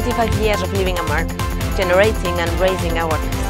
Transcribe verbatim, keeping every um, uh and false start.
twenty-five years of leaving a mark, generating and raising awareness.